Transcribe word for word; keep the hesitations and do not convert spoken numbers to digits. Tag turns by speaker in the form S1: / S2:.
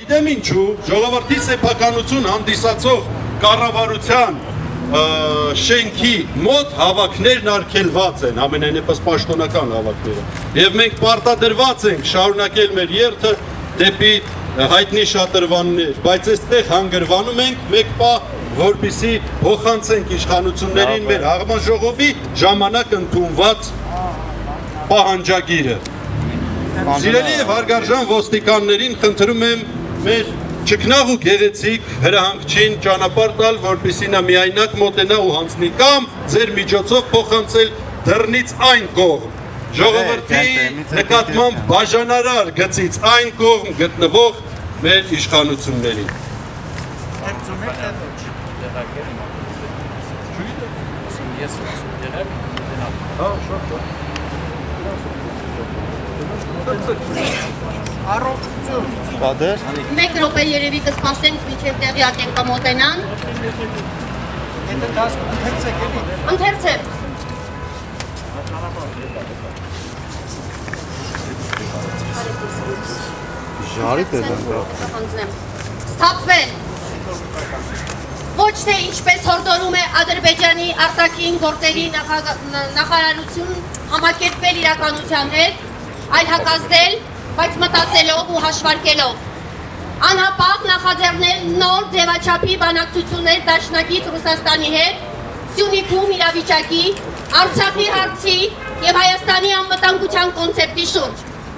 S1: Գիտեմ ինչու, ժողովրդի սեփականություն հանդիսացող կառավարության շենքի մոտ հավաքներն արգելված են, ամենայնիվս պաշտոնական հավաքները։ Եվ մենք պարտադրված ենք շարունակել մեր երթը դեպի հայտնի շատրվաններ, բայց այստեղ հանգրվանում ենք մեկ պահ, որպեսզի փոխանցենք իշխանություններին մեր հաղորդաժողովի ժամանակ ընդունված պահանջագիրը։ Սիրելի եւ հարգարժան ոստիկաններին խնդրում եմ մեր ճգնաղ ու գեղեցիկ հրահանգչին ճանապարհ տալ, որպեսզի նա միայնակ մոտենա ու հանձնի կամ ձեր միջոցով փոխանցել դռնից այն կողմ, ժողովրդի նկատմամբ բաժանարար գծից այն կողմ գտնվող մեր իշխանություններին։
S2: Մեկ րոպե երևի կսպասենք մինչև տեղյակ ենք կմոտենան։ Ընթերցեք։
S3: Ժարիտ է դա։
S2: Սթափվեն։ Ոչ թե ինչպես հորդորում է Ադրբեջանի արտաքին գործերի նախարարություն համակերպվել իրականության հետ, այլ հակազդել, բայց մտածելով ու հաշվարկելով։ Անհապաղ նախաձեռնել նոր ձևաչափի բանակցություններ դաշնակից Ռուսաստանի հետ, Սյունիքում իրավիճակի, Արցախի հարցի և Հայաստանի անվտանգության կոնցեպտի շուրջ։